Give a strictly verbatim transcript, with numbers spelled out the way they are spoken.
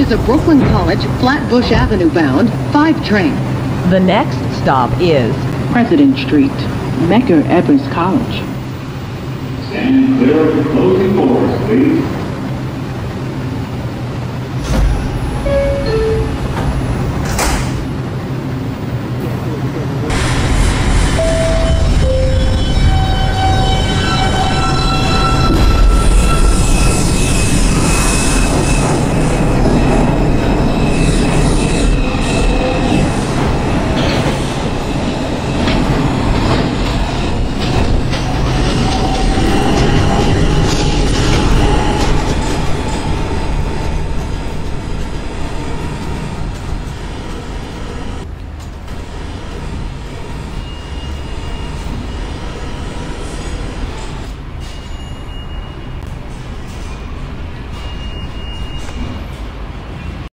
is a Brooklyn College, Flatbush Avenue bound five train. The next stop is President Street, Medgar Evers College. Stand clear of the closing doors, please.